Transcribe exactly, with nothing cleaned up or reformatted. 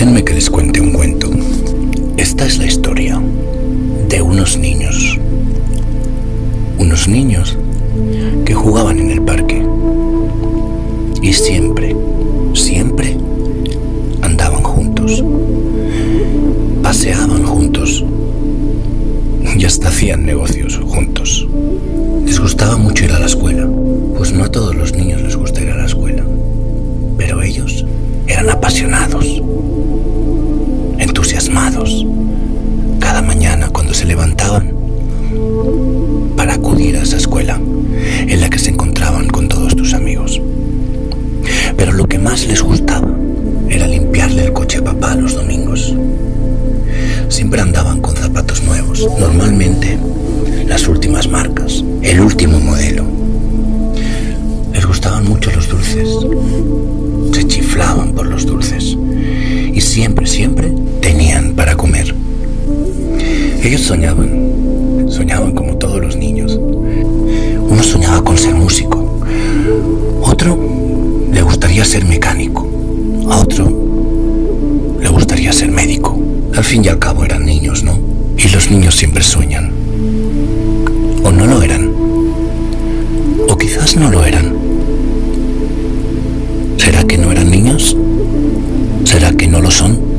Déjenme que les cuente un cuento. Esta es la historia de unos niños. Unos niños que jugaban en el parque. Y siempre, siempre andaban juntos. Paseaban juntos. Y hasta hacían negocios juntos. Les gustaba mucho ir a la escuela. Pues no a todos los niños les gusta ir a la escuela. Pero ellos eran apasionados, entusiasmados, cada mañana cuando se levantaban para acudir a esa escuela en la que se encontraban con todos tus amigos. Pero lo que más les gustaba era limpiarle el coche a papá los domingos. Siempre andaban con zapatos nuevos, normalmente las últimas marcas, el último modelo. Les gustaban mucho los dulces. Se chiflaban por los dulces y siempre, siempre tenían para comer. Ellos soñaban, soñaban como todos los niños. Uno soñaba con ser músico, otro le gustaría ser mecánico, a otro le gustaría ser médico. Al fin y al cabo eran niños, ¿no? Y los niños siempre sueñan. O no lo eran, o quizás no lo eran. ¿Será que no eran niños? ¿Será que no lo son?